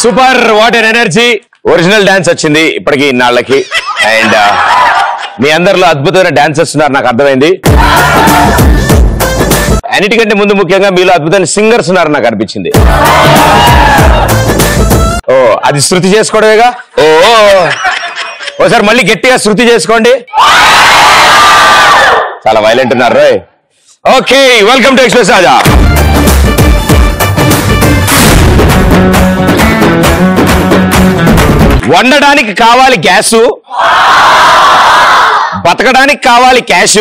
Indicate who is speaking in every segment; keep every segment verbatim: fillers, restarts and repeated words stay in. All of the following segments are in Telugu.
Speaker 1: సూపర్, వాట్ ఎన్ ఎనర్జీ. ఒరిజినల్ డాన్స్ వచ్చింది ఇప్పటికి ఇన్నాళ్ళకి. అండ్ మీ అందరిలో అద్భుతమైన డాన్సర్స్ ఉన్నారు నాకు అర్థమైంది. అన్నిటికంటే ముందు ముఖ్యంగా మీలో అద్భుతమైన సింగర్స్ ఉన్నారు నాకు అనిపించింది. ఓ అది శృతి చేసుకోవడమేగా. ఓ ఓసారి మళ్ళీ గట్టిగా శృతి చేసుకోండి. చాలా వైలెంట్ ఉన్నారు రోయ్. Okay, welcome to express Raja. వండడానికి కావాలి గ్యాసు, బతకడానికి కావాలి క్యాషు,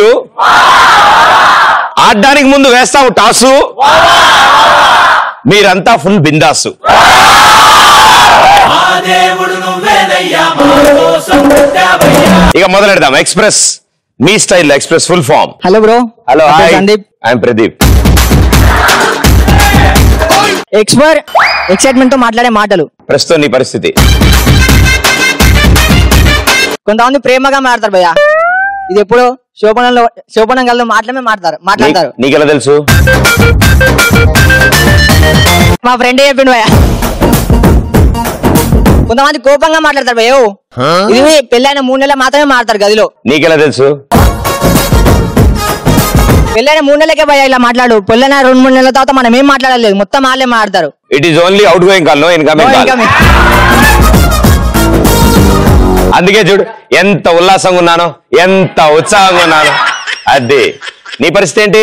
Speaker 1: ఆడడానికి ముందు వేస్తాము టాసు, మీరంతా ఫుల్ బిందాసు. ఇక మొదలెడదాం. ఎక్స్ప్రెస్ మీ style express full form.
Speaker 2: Hello bro.
Speaker 1: Hello, hi
Speaker 2: Sandeep.
Speaker 1: I'm Pradeep.
Speaker 2: ఎక్స్పర్ ఎక్సైట్మెంట్ తో మాట్లాడే మాటలు.
Speaker 1: ప్రస్తుతం నీ పరిస్థితి.
Speaker 2: కొంతమంది ప్రేమగా మాట్లాడతారు భయ్యా. ఇది ఎప్పుడు శోభనంలో శోభనం గల్లో మాటలమే మాట్లాడతారు మాట్లాడతారు
Speaker 1: నీకెలా తెలుసు?
Speaker 2: మా ఫ్రెండ్ చెప్పిండు భయ్యా. కొంతమంది కోపంగా మాట్లాడతారు భయ్యో. ఇది పెళ్ళైన మూడు నెలలు మాత్రమే మాట్లాడతారు గదిలో.
Speaker 1: నీకెలా తెలుసు?
Speaker 2: పెళ్ళైన మూడు నెలలకే భయ్యా ఇలా మాట్లాడు. పెళ్ళైన రెండు మూడు నెలల తర్వాత మనం ఏం మాట్లాడలేదు, మొత్తం వాళ్ళే మాట్లాడతారు.
Speaker 1: It is only outgoing call, no incoming call. అందుకే చూడు ఎంత ఉల్లాసంగా ఉన్నానో, ఎంత ఉత్సాహంగా ఉన్నానో. అది నీ పరిస్థితి ఏంటి?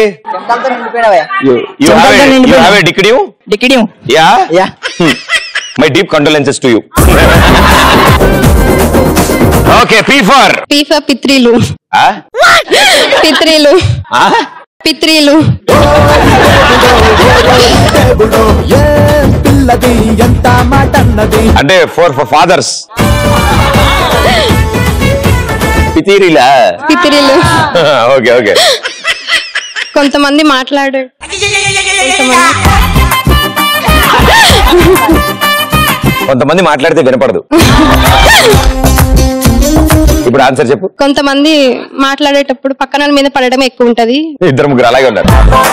Speaker 1: My deep condolences to you. Okay, P for
Speaker 3: P for పిత్రీలు. పిత్రీలు పిత్రీలు
Speaker 1: అంటే ఫోర్ ఫర్ ఫాదర్స్. పితీరిలా?
Speaker 3: పిత్రీలు.
Speaker 1: Okay okay.
Speaker 3: కొంతమంది మాట్లాడే
Speaker 1: కొంతమంది మాట్లాడితే వినపడదు. ఇప్పుడు ఆన్సర్ చెప్పు.
Speaker 3: కొంతమంది మాట్లాడేటప్పుడు పక్కన మీద పడడం ఎక్కువ ఉంటది.
Speaker 1: ఇద్దరు ముగ్గురు అలాగే ఉన్నారు.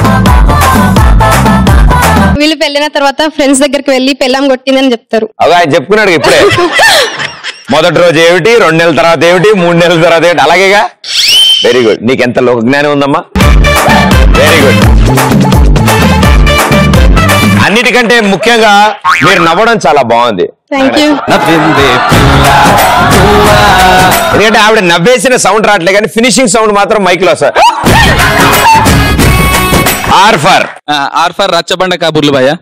Speaker 3: వీళ్ళు పెళ్ళిన తర్వాత ఫ్రెండ్స్ దగ్గరికి వెళ్ళి పెళ్ళాం కొట్టిందని చెప్తారు.
Speaker 1: అవి ఆయన చెప్పుకున్నాడు ఇప్పుడే. మొదటి రోజు ఏమిటి, రెండు నెలల తర్వాత ఏమిటి, మూడు నెలల తర్వాత ఏమిటి, అలాగేగా. Very good. నీకెంత లోక జ్ఞానం ఉందమ్మా. Very good. అన్నిటికంటే ముఖ్యంగా మీరు నవ్వడం చాలా బాగుంది. ఎందుకంటే ఆవిడ నవ్వేసిన సౌండ్ రావట్లే కానీ ఫినిషింగ్ సౌండ్ మాత్రం మైక్ లో సార్. ఆర్ఫర్
Speaker 4: ఆర్ఫర్ రచ్చబండ కబుర్లు భయ్యా.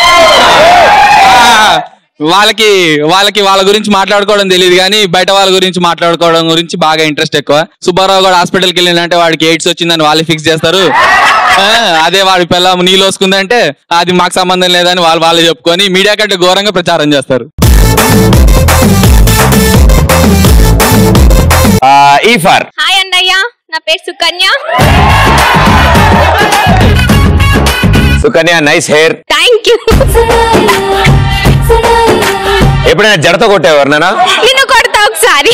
Speaker 4: వాళ్ళకి వాళ్ళకి వాళ్ళ గురించి మాట్లాడుకోవడం తెలియదు కానీ బయట వాళ్ళ గురించి మాట్లాడుకోవడం గురించి బాగా ఇంట్రెస్ట్ ఎక్కువ. సుబ్బారావు గారు హాస్పిటల్కి వెళ్ళిందంటే వాడికి ఎయిడ్స్ వచ్చిందని వాళ్ళు ఫిక్స్ చేస్తారు. అదే వాడి పిల్ల నీళ్ళు వస్తుందంటే అది మాకు సంబంధం లేదని వాళ్ళు వాళ్ళు చెప్పుకొని మీడియా కంటే ఘోరంగా ప్రచారం చేస్తారు.
Speaker 5: హాయ్ అన్నయ్య, నా పేరు Sukanya.
Speaker 1: Sukanya, nice hair.
Speaker 5: Thank you.
Speaker 1: ఎప్పుడైనా జడతో కొట్టేవారు నానా?
Speaker 5: నిన్ను కొడతా ఒకసారి.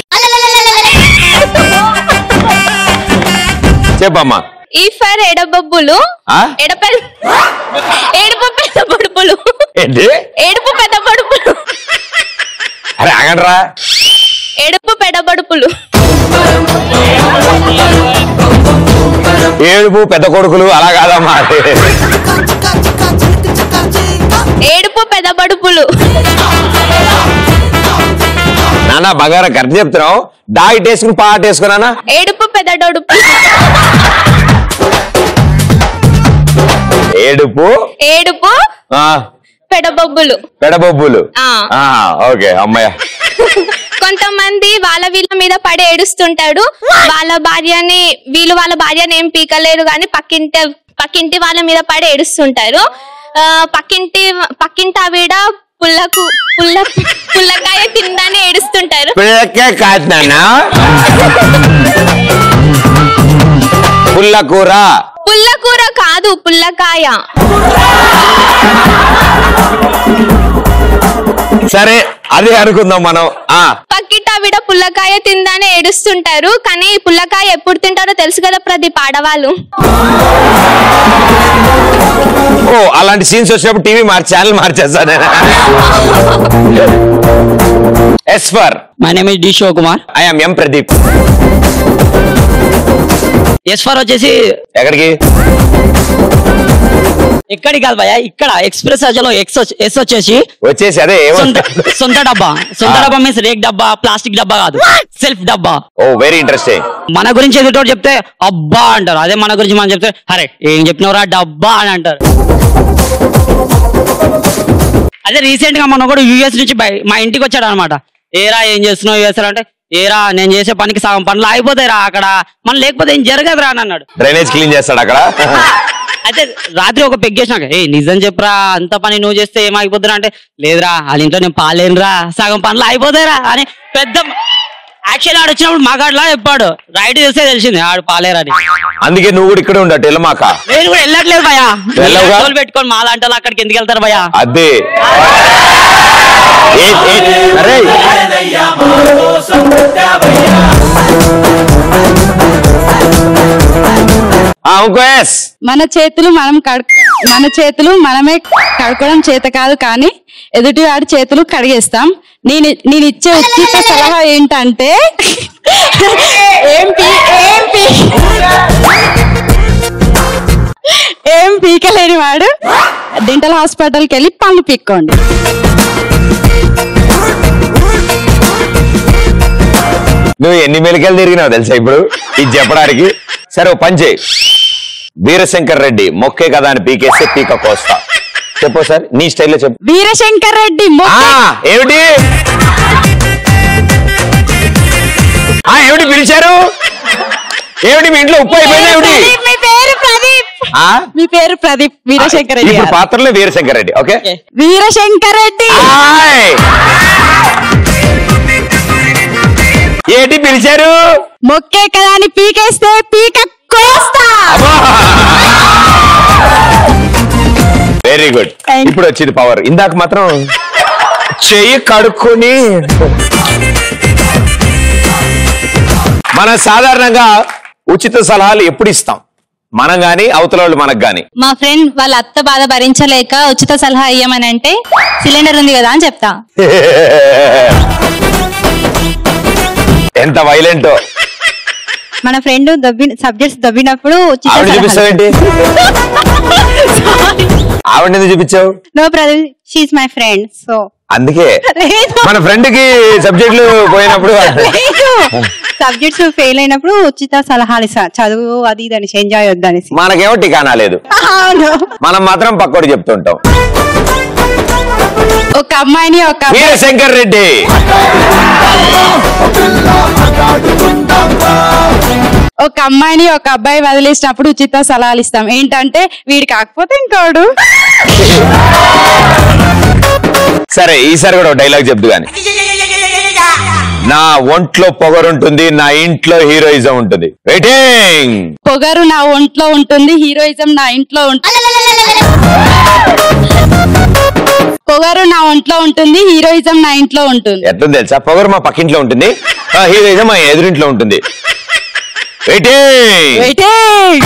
Speaker 1: చెప్పమ్మా.
Speaker 5: ఈ ఫర్ ఎడబొబ్బులు, ఎడపె ఏడుపు పెద్ద బొడుపులు.
Speaker 1: ఏంటి?
Speaker 5: ఏడుపు పెద్ద బొడుపులు.
Speaker 1: అరే ఆగండ్రా.
Speaker 5: ఏడుపు పెద్ద బొడుపులు.
Speaker 1: ఏడుపు పెద్ద కొడుకులు అలా కాదమ్మా.
Speaker 5: ఏడుపు పెద్ద బడుపులు.
Speaker 1: నానా బంగారం కరెక్ట్ చెప్తున్నావు. డా ఇటేసుకుని పాట వేసుకున్నానా?
Speaker 5: ఏడుపు పెద్ద డొడుపు.
Speaker 1: ఏడుపు
Speaker 5: ఏడుపు పెడబొబ్బులు.
Speaker 1: పెడబొబ్బులు. ఓకే అమ్మాయ.
Speaker 5: కొంతమంది వాళ్ళ వీళ్ళ మీద పడి ఏడుస్తుంటాడు. వాళ్ళ భార్యని వీళ్ళు వాళ్ళ భార్యని ఏం పీకలేరు కానీ పక్కింటి పక్కింటి వాళ్ళ మీద పడి ఏడుస్తుంటారు. పక్కింటి పక్కింటి ఆవిడ పుల్లకు పుల్ల పుల్లకాయ తిందని ఏడుస్తుంటారు.
Speaker 1: పుల్లకూర.
Speaker 5: పుల్లకూర కాదు, పుల్లకాయ.
Speaker 1: సరే అదే అనుకుందాం మనం.
Speaker 5: పక్కింటి ఆవిడ పుల్లకాయ తిందని ఏడుస్తుంటారు కానీ పుల్లకాయ ఎప్పుడు తింటారో తెలుసు కదా ప్రదీప్ ఆడవాళ్ళు.
Speaker 1: ఓ అలాంటి సీన్స్ వచ్చినప్పుడు టీవీ మార్చి ఛానల్ మార్చేస్తాను నేను. S for
Speaker 6: my name is D Sivakumar.
Speaker 1: I am M Pradeep.
Speaker 6: S for వచ్చేసి
Speaker 1: ఎక్కడికి?
Speaker 6: ఎక్కడికి కాదు భయ్యా, ఇక్కడ ఎక్స్ప్రెస్ లో ఎక్స్ ఎస్ వచ్చేసి
Speaker 1: వచ్చేసి అదే
Speaker 6: సొంత సొంత డబ్బా. సొంత డబ్బా మీన్స్ రేక్ డబ్బా, ప్లాస్టిక్ డబ్బా కాదు, సెల్ఫ్ డబ్బా.
Speaker 1: Oh very interesting.
Speaker 6: మన గురించి ఎదుటోడు చెప్తే అబ్బా అంటారు, అదే మన గురించి మనం చెప్తే అరే ఏం చెప్పినవరా డబ్బా అని అంటారు. అదే రీసెంట్ గా మన కూడా యూఎస్ నుంచి మా ఇంటికి వచ్చాడు అనమాట. ఏరా ఏం చేస్తున్నావు యూఎస్ అంటే, ఏరా నేను చేసే పనికి సగం పనులు అయిపోతాయి రా అక్కడ, మన లేకపోతే ఏం జరగదు రా అని అన్నాడు.
Speaker 1: డ్రైనేజ్ క్లీన్ చేస్తాడు అక్కడ.
Speaker 6: అయితే రాత్రి ఒక పెగ్ చేసినాక ఏ నిజం చెప్పరా అంత పని నువ్వు చేస్తే ఏమైపోతురా అంటే, లేదురా వాళ్ళ ఇంట్లో నేను పాలేనురా సగం పనులు అయిపోతాయిరా అని పెద్ద యాక్చువల్ ఆడు వచ్చినప్పుడు మాగాడ్లా చెప్పాడు. రైట్ చేస్తే తెలిసింది ఆడు పాలేరని.
Speaker 1: అందుకే నువ్వు కూడా ఇక్కడ ఉండట వెళ్ళమాక.
Speaker 6: నేను కూడా వెళ్ళట్లేదు భయ్యా, పెట్టుకొని మా లాంటి వాళ్ళు అక్కడికి ఎందుకు వెళ్తారు భయ్యా?
Speaker 1: అదే
Speaker 3: మన చేతులు మనం కడు మన చేతులు మనమే కడుకోవడం చేత కాదు, కానీ ఎదుటి వాడి చేతులు కడిగేస్తాం. నేను నేను ఇచ్చే ఉచిత సలహా ఏంటంటే ఏం పీ ఏం పీ ఏం పీకలేని వాడు డెంటల్ హాస్పిటల్కి వెళ్ళి పళ్ళు పీక్కోండి.
Speaker 1: నువ్వు ఎన్ని మెలికలు తిరిగినావు తెలుసా ఇప్పుడు ఇది చెప్పడానికి? సరే ఓ పని చేయి, వీరశంకర్ రెడ్డి మొక్కే కదా అని పీకేస్తే పీక కోస్తా. చెప్పు సార్ నీ స్టైల్లో చెప్పు.
Speaker 3: వీరశంకర్ రెడ్డి
Speaker 1: ఏమిటి ఏమిటి పిలిచారు? ఏమిటి మీ ఇంట్లో ఉప్పు అయిపోయింది? ఏమిటి
Speaker 3: మీ పేరు ప్రదీప్? మీ పేరు ప్రదీప్ వీరశంకర్ రెడ్డి.
Speaker 1: ఇప్పుడు పాత్రలో వీరశంకర్ రెడ్డి. ఓకే
Speaker 3: వీరశంకర్ రెడ్డి
Speaker 1: ఏంటి పిలిచారు?
Speaker 3: మొక్కే కదా అని పీకేస్తే పీక కోస్తా.
Speaker 1: Very good. ఇప్పుడు వచ్చింది పవర్. ఇందాక మాత్రం చెయ్యి కడుక్కొని. మనం సాధారణంగా ఉచిత సలహాలు ఎప్పుడు ఇస్తాం? మనం గాని అవతల వాళ్ళు మనకు గాని.
Speaker 3: మా ఫ్రెండ్ వాళ్ళ అత్త బాధ భరించలేక ఉచిత సలహా ఇయ్యమని అంటే సిలిండర్ ఉంది కదా అని చెప్తా.
Speaker 1: ఎంత వైలెంట్.
Speaker 3: మన ఫ్రెండ్ దబ్బి సబ్జెక్ట్స్ దబ్బినప్పుడు
Speaker 1: ఆవిడ చూపిస్తావేంటి? ఆవిడ చూపించావు?
Speaker 3: No brother she is my friend. So
Speaker 1: అందుకే మన ఫ్రెండ్ కి సబ్జెక్టులు పోయినప్పుడు
Speaker 3: సబ్జెక్ట్స్ ఫెయిల్ అయినప్పుడు ఉచిత సలహాలు ఇస్తా, చదువు అది ఇది అనేసి ఎంజాయ్ వద్దనేసి.
Speaker 1: మనకేమో టికానా లేదు, మనం మాత్రం పక్కోడు చెప్తుంటాం.
Speaker 3: ఒక అమ్మాయిని ఒక
Speaker 1: వీరశంకర్ రెడ్డి
Speaker 3: ఒక అమ్మాయిని ఒక అబ్బాయి వదిలేసినప్పుడు ఉచిత సలహాలు ఇస్తాం. ఏంటంటే వీడి కాకపోతే ఇంకోడు.
Speaker 1: సరే ఈసారి కూడా డైలాగ్ చెప్దు గాని. నా ఒంట్లో పొగరుంటుంది, నా ఇంట్లో హీరోయిజం ఉంటుంది. వెయిటింగ్.
Speaker 3: పొగరు నా ఒంట్లో ఉంటుంది, హీరోయిజం నా ఇంట్లో ఉంటుంది. పొగరు నా ఒంట్లో ఉంటుంది, హీరోయిజం నా ఇంట్లో ఉంటుంది.
Speaker 1: ఎట్లా తెలుసా? పొగరు మా పక్కింట్లో ఉంటుంది, హీరోయిజం మా ఎదురింట్లో ఉంటుంది. Waiting
Speaker 3: waiting.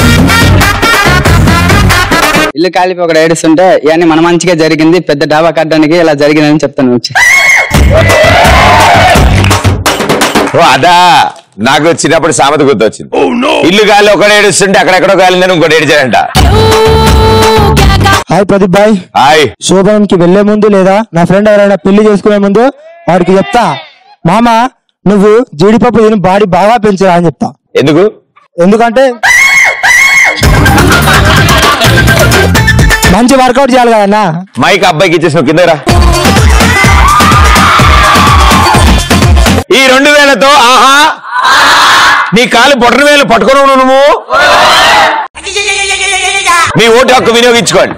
Speaker 2: ఇల్లు కాలిపి ఒకటి ఏడుస్తుంటే ఇవన్నీ మన మంచిగా జరిగింది, పెద్ద డాబా కట్టడానికి ఇలా జరిగిందని చెప్తాను వచ్చి.
Speaker 1: ఓ అదా నాకు చిన్నప్పుడు సామెత గుర్తొచ్చింది. ఇల్లు గాలి ఒకటి ఏడుస్తుంటే అక్కడెక్కడో గాలిందని ఇంకోటి ఏడిచాడంట.
Speaker 7: Hi Pradeep bye.
Speaker 1: హాయ్.
Speaker 7: శోభనంకి వెళ్లే ముందు లేదా నా ఫ్రెండ్ ఎవరైనా పెళ్లి చేసుకునే ముందు వాడికి చెప్తా, మామ నువ్వు జీడిపప్పు తిని బాడీ బాగా పెంచరా అని చెప్తా.
Speaker 1: ఎందుకు?
Speaker 7: ఎందుకంటే మంచి వర్కౌట్ చేయాలి కదన్నా.
Speaker 1: మైక్ అబ్బాయికి ఇచ్చేసిన కిందరా. ఈ రెండు వేలతో ఆహా నీ కాలు బొట్టన వేలు పట్టుకుని నువ్వు మీ ఓటు హక్కు వినియోగించుకోండి.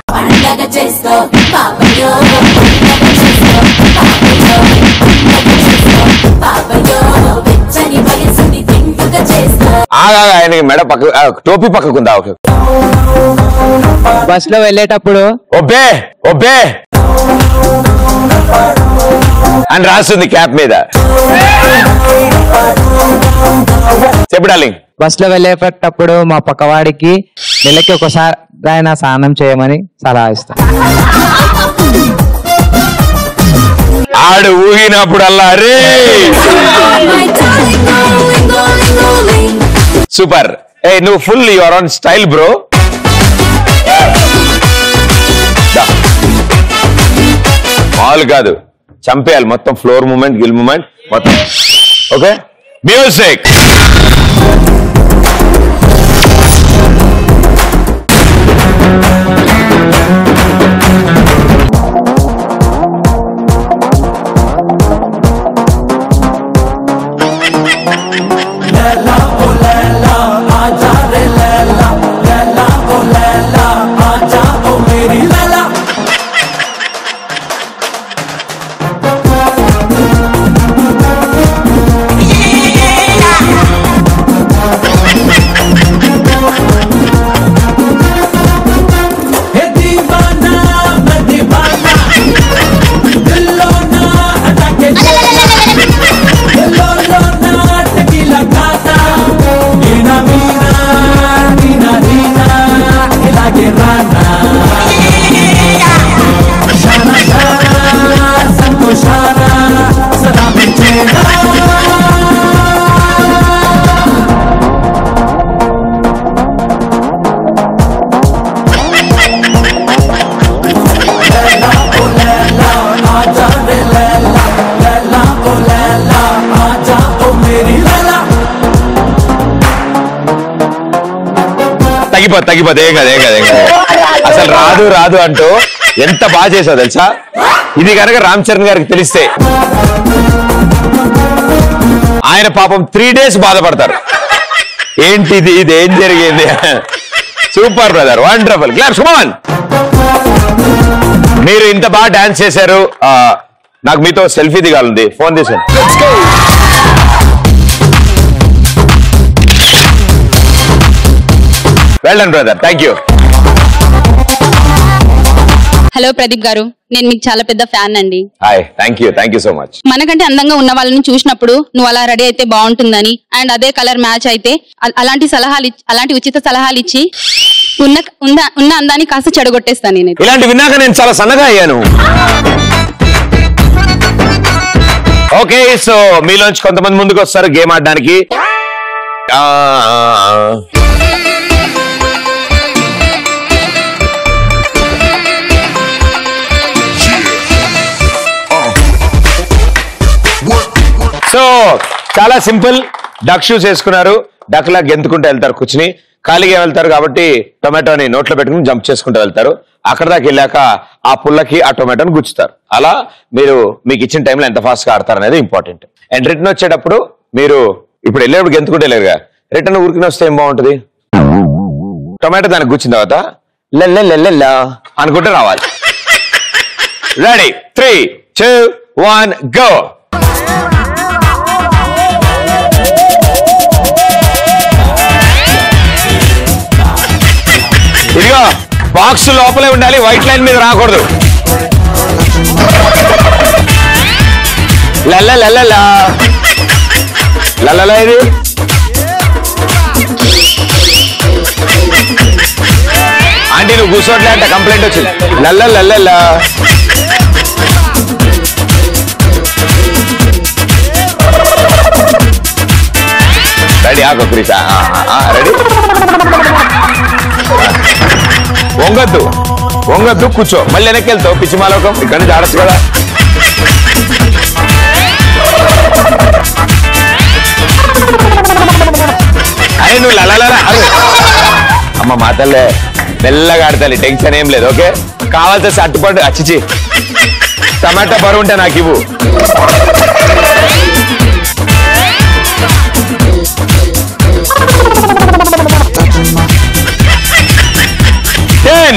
Speaker 1: ఆగా ఆయనకి మెడ పక్క టోపీ పక్కకుందా? ఓకే.
Speaker 2: బస్ లో వెళ్ళేటప్పుడు
Speaker 1: ఒబ్బే ఒబ్బే అని రాస్తుంది క్యాప్ మీద. చెప్పు డార్లింగ్.
Speaker 2: బస్ లో వెళ్ళేటప్పుడు మా పక్కవాడికి
Speaker 8: నెలకి ఒకసారి ఆయన స్నానం చేయమని సలహా ఇస్తాను.
Speaker 1: ఆడు ఊగినప్పుడల్లా రే సూపర్. ఏ నువ్వు full your on style bro. మాల్ కాదు, చంపేయాలి మొత్తం. ఫ్లోర్ మూమెంట్, గిల్ మూమెంట్ మొత్తం. Okay, music. తగ్గిపోదు తగ్గిపోదు ఏం కదా ఏం కదా ఏం కదా అసలు రాదు రాదు అంటూ ఎంత బాగా చేసావు తెలుసా. ఇది కనుక రామ్ చరణ్ గారికి తెలిస్తే ఆయన పాపం త్రీ డేస్ బాధపడతారు. ఏంటిది, ఇది ఏం జరిగింది. Super brother, wonderful. Claps, come on. మీరు ఇంత బాగా డాన్స్ చేశారు, నాకు మీతో సెల్ఫీ దిగాలంది. ఫోన్ తీసాను. Well done brother, thank you.
Speaker 3: Hello Pradeep గారు, నేను మీకు చాలా పెద్ద ఫ్యాన్ అండి.
Speaker 1: Hi, thank you thank you so much.
Speaker 3: మనకంటే అందంగా ఉన్న వాళ్ళని చూసినప్పుడు నువ్వు అలా రెడీ అయితే బాగుంటుందని, అండ్ అదే కలర్ మ్యాచ్ అయితే అలాంటి సలహాలు అలాంటి ఉచిత సలహాలు ఇచ్చి ఉన్న ఉన్న అందాన్ని కాస్త చెడగొట్టేస్తాను నేను.
Speaker 1: ఇలాంటి విన్నాక నేను చాలా సన్నగా అయ్యాను. ఓకే, సో మీలోంచి కొంతమంది ముందుకు వస్తారు గేమ్ ఆడడానికి. సో చాలా సింపుల్. డక్ షూస్ వేసుకున్నారు, డక్ లా గెంతుకుంటూ వెళ్తారు, కూర్చుని ఖాళీగా వెళ్తారు కాబట్టి టొమాటోని నోట్లో పెట్టుకుని జంప్ చేసుకుంటూ వెళ్తారు. అక్కడ దాకా వెళ్ళాక ఆ పుల్లకి ఆ టొమాటోని గుచ్చుతారు. అలా మీరు మీకు ఇచ్చిన టైంలో ఎంత ఫాస్ట్ గా ఆడతారు అనేది ఇంపార్టెంట్. అండ్ రిటర్న్ వచ్చేటప్పుడు మీరు ఇప్పుడు వెళ్ళేప్పుడు గెంతుకుంటే వెళ్ళారుగా, రిటర్న్ ఊరికి వస్తే ఏం బాగుంటుంది. టొమాటో దానికి గుచ్చిన తర్వాత లెల్లెల్లెల్లెల్లా అనుకుంటే రావాలి. Ready, three two one go. ఇదిగో బాక్స్ లోపలే ఉండాలి, వైట్ లైన్ మీద రాకూడదు. లల్ల లల్లలా లల్లలా ఇది ఆంటీ నువ్వు కూర్చోట్లే అంట కంప్లైంట్ వచ్చింది. లల్ల లల్లలా రెడీ ఆగో ప్లీజ్. రెడీ, వంగద్దు వంగద్దు కూర్చో. మళ్ళీ వెనక్కి వెళ్తావు పిచ్చిమాలోకం. ఇక్కడ నుంచి ఆడచ్చు కదా. అరే నువ్వు లలలా అరే అమ్మ మాతల్లే మెల్లగా ఆడతాలి, టెన్షన్ ఏం లేదు. ఓకే, కావాల్సిన సట్టుపండు అచ్చిచి టమాటా బరువు ఉంటే నాకు ఇవ్వు. టెన్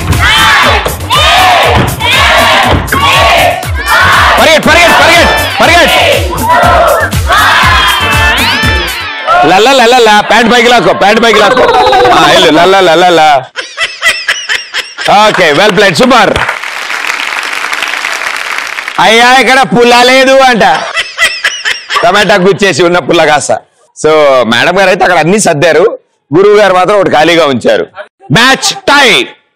Speaker 1: పరిగెట్ పరిగెట్ పరిగెట్ పరిగెట్. లల్ల లల్ల ప్యాంట్ పైకి లాక్కో, ప్యాంట్ పైకి లాక్కో. వెళ్ళు లల్ల లల్ల. Okay, well played, super. అయ్యా ఇక్కడ పుల్ల లేదు అంట, టమాటా గుచ్చేసి ఉన్న పుల్ల కాస్త. సో మేడం గారు అయితే అక్కడ అన్ని సర్దారు, గురువు గారు మాత్రం ఒకటి ఖాళీగా ఉంచారు. Match tie.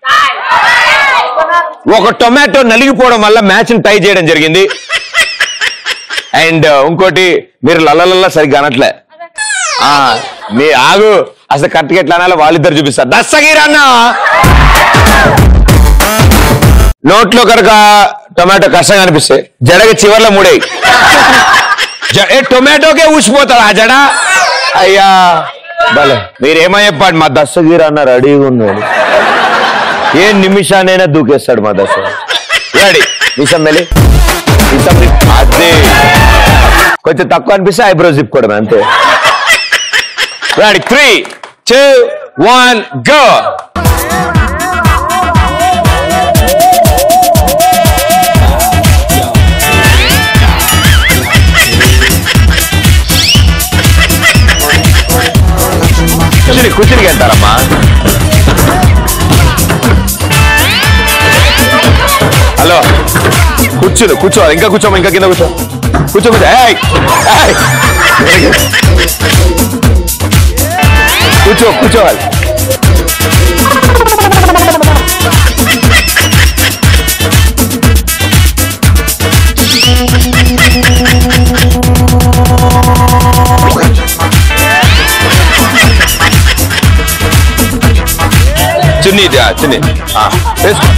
Speaker 1: ఒక టొమాటో నలిగిపోవడం వల్ల మ్యాచ్ ని టై చేయడం జరిగింది. అండ్ ఇంకోటి మీరు లల్లలల్లా సరిగ్గా అనట్లే. మీ ఆగు అసలు కరెక్ట్గా ఎట్లా అనాలో వాళ్ళిద్దరు చూపిస్తారు. దస్తగిరి అన్న నోట్లో కనుక టొమాటో కష్టంగా అనిపిస్తే జడగ చివర్లో మూడేయి. టొమాటోకే ఊసిపోతాడు ఆ జడ. అయ్యా భలే మీరేమో చెప్పండి. మా దస్తగిరి అన్న రెడీగా ఉన్నాడు. ఏ నిమిషానైనా దూకేస్తాడు మా దస్తగిరి. రెడీ నిమిషం మెలి అదే కొంచెం తక్కువ అనిపిస్తే ఐబ్రోస్ తిప్పుకోవడం అంతే. Ready three two one go. కూర్చుని కూర్చుని వెళ్తారమ్మా. హలో కూర్చుని కూర్చోవాలి. ఇంకా కూర్చోమా ఇంకా కింద కూర్చో కూర్చో కూర్చో కూర్చో కూర్చోవాలి. చున్నీ చున్నీ వేసుకో.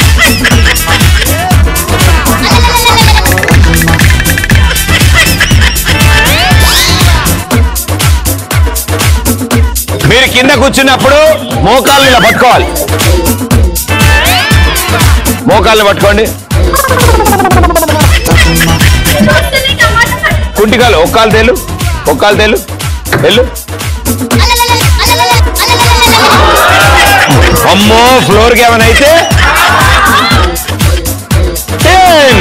Speaker 1: మీరు కింద కూర్చున్నప్పుడు మోకాళ్ళని ఇలా పట్టుకోవాలి. మోకాళ్ళని పట్టుకోండి. కుంటికాలు ఒక్కాలు తేలు ఒక్కాలు తేలు వెళ్ళు. అమ్మో ఫ్లోర్కి ఏమైనా అయితే టెన్.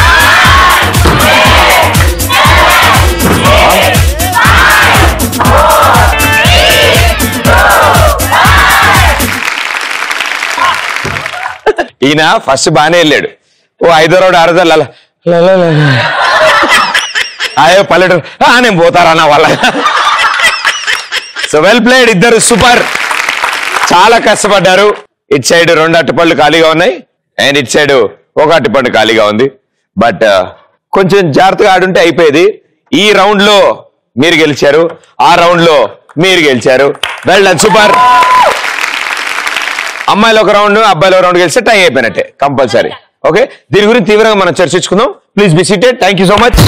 Speaker 1: ఈయన ఫస్ట్ బాగానే వెళ్ళాడు. ఓ ఐదో రోడ్ ఆరుదో లల అయ్యో పల్లెటూరు నేను పోతారా నా వాళ్ళ. So well played. ఇద్దరు సూపర్. చాలా కష్టపడ్డారు. ఇటు సైడ్ రెండు అట్టుపళ్ళు ఖాళీగా ఉన్నాయి అండ్ ఇటు సైడ్ ఒక అట్టుపండు ఖాళీగా ఉంది. బట్ కొంచెం జాగ్రత్తగా ఆడుంటే అయిపోయేది. ఈ రౌండ్ లో మీరు గెలిచారు, ఆ రౌండ్ లో మీరు గెలిచారు. Well done super. అమ్మాయిలు ఒక రౌండ్ అబ్బాయిలు ఒక రౌండ్ గెలిస్తే టై అయిపోయినట్టే కంపల్సరీ. ఓకే దీని గురించి తీవ్రంగా మనం చర్చించుకుందాం. Please be seated. Thank you so much.